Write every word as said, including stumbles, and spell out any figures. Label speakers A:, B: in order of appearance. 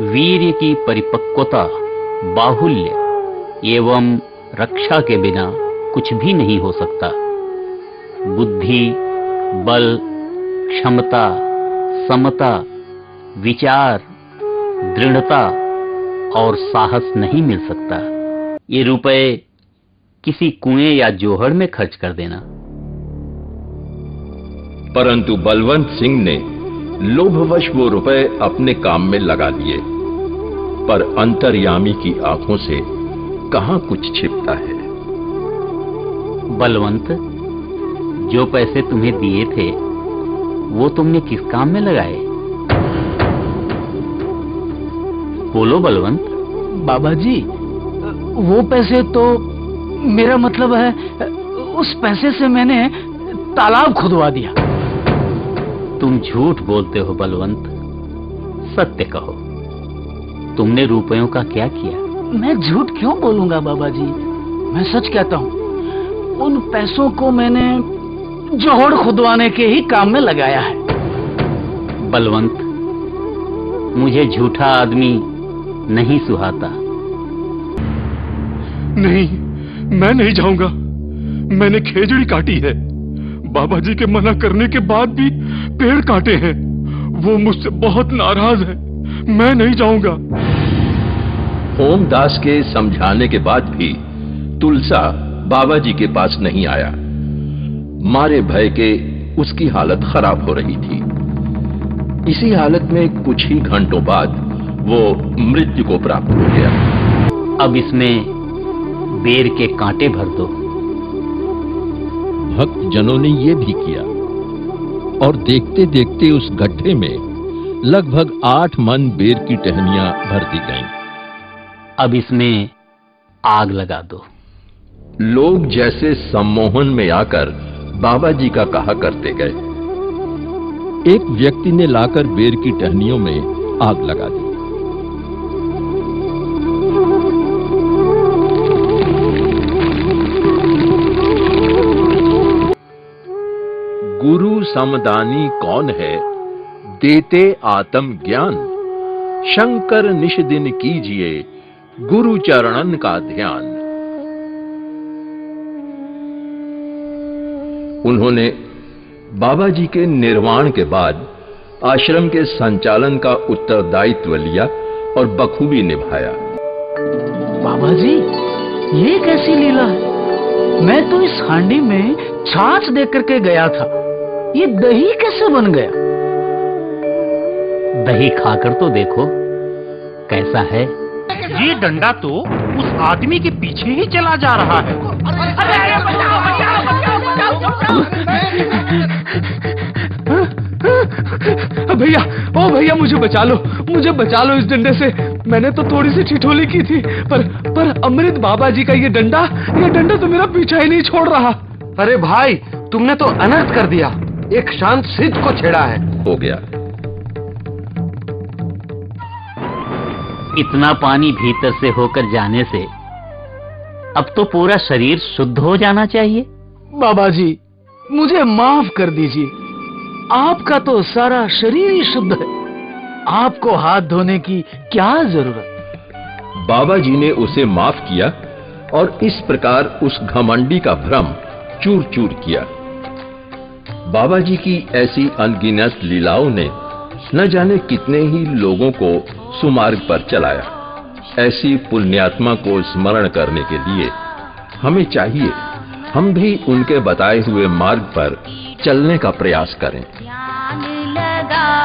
A: वीर्य की परिपक्वता, बाहुल्य एवं रक्षा के बिना कुछ भी नहीं हो सकता। बुद्धि, बल, क्षमता, समता, विचार, दृढ़ता और साहस नहीं मिल सकता। ये रुपए किसी कुएं या जोहड़ में खर्च कर देना।
B: परंतु बलवंत सिंह ने लोभवश वो रुपए अपने काम में लगा दिए, पर अंतर्यामी की आंखों से कहां कुछ छिपता है।
A: बलवंत, जो पैसे तुम्हें दिए थे वो तुमने किस काम में लगाए? बोलो बलवंत।
C: बाबा जी, वो पैसे तो, मेरा मतलब है, उस पैसे से मैंने तालाब खुदवा दिया।
A: तुम झूठ बोलते हो बलवंत, सत्य कहो, तुमने रुपयों का क्या किया?
C: मैं झूठ क्यों बोलूंगा बाबा जी, मैं सच कहता हूँ। उन पैसों को मैंने जोहड़ खुदवाने के ही काम में लगाया है।
A: बलवंत, मुझे झूठा आदमी नहीं सुहाता।
D: नहीं, मैं नहीं जाऊंगा। मैंने खेजड़ी काटी है। बाबा जी के मना करने के बाद भी पेड़ काटे हैं। वो मुझसे बहुत नाराज है। मैं नहीं जाऊंगा।
B: होमदास के समझाने के बाद भी तुलसा बाबा जी के पास नहीं आया। मारे भय के उसकी हालत खराब हो रही थी। इसी हालत में कुछ ही घंटों बाद वो मृत्यु को प्राप्त हो गया।
A: अब इसमें बेर के कांटे भर दो।
E: भक्त जनों ने ये भी किया और देखते देखते उस गड्ढे में लगभग आठ मन बेर की टहनियां भर दी गईं।
A: अब इसमें आग लगा दो।
B: लोग जैसे सम्मोहन में आकर बाबा जी का कहा करते गए।
E: एक व्यक्ति ने लाकर बेर की टहनियों में आग लगा दी।
B: गुरु समदानी कौन है, देते आत्म ज्ञान। शंकर निश दिन कीजिए, गुरु चरणन का ध्यान। उन्होंने बाबा जी के निर्वाण के बाद आश्रम के संचालन का उत्तरदायित्व लिया और बखूबी निभाया।
C: बाबा जी, ये कैसी लीला है? मैं तो इस हांडी में छाछ दे करके गया था, ये दही कैसे बन गया?
A: दही खाकर तो देखो कैसा है।
F: ये डंडा तो उस आदमी के पीछे ही चला जा रहा है।
C: भैया, ओ भैया, मुझे बचा लो, मुझे बचा लो इस डंडे से। मैंने तो थोड़ी सी ठिठोली की थी, पर पर अमृत बाबा जी का ये डंडा, ये डंडा तो मेरा पीछा ही नहीं छोड़ रहा।
G: अरे भाई, तुमने तो अनर्थ कर दिया। एक शांत सिद्ध को छेड़ा है।
B: हो गया।
A: इतना पानी भीतर से होकर जाने से अब तो पूरा शरीर शुद्ध हो जाना चाहिए।
C: बाबा जी, मुझे माफ कर दीजिए। आपका तो सारा शरीर ही शुद्ध है, आपको हाथ धोने की क्या जरूरत?
B: बाबा जी ने उसे माफ किया और इस प्रकार उस घमंडी का भ्रम चूर चूर किया। बाबा जी की ऐसी अनगिनत लीलाओं ने न जाने कितने ही लोगों को सुमार्ग पर चलाया। ऐसी पुण्यात्मा को स्मरण करने के लिए हमें चाहिए हम भी उनके बताए हुए मार्ग पर चलने का प्रयास करें।
H: ध्यान लगा